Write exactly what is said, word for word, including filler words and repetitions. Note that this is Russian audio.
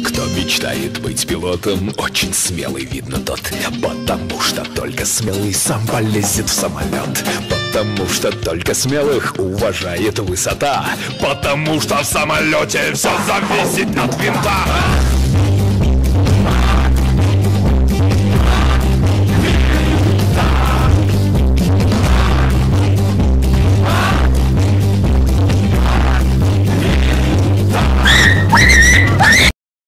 Кто мечтает быть пилотом, очень смелый видно тот. Потому что только смелый сам полезет в самолет. Потому что только смелых уважает высота. Потому что в самолете все зависит от винта.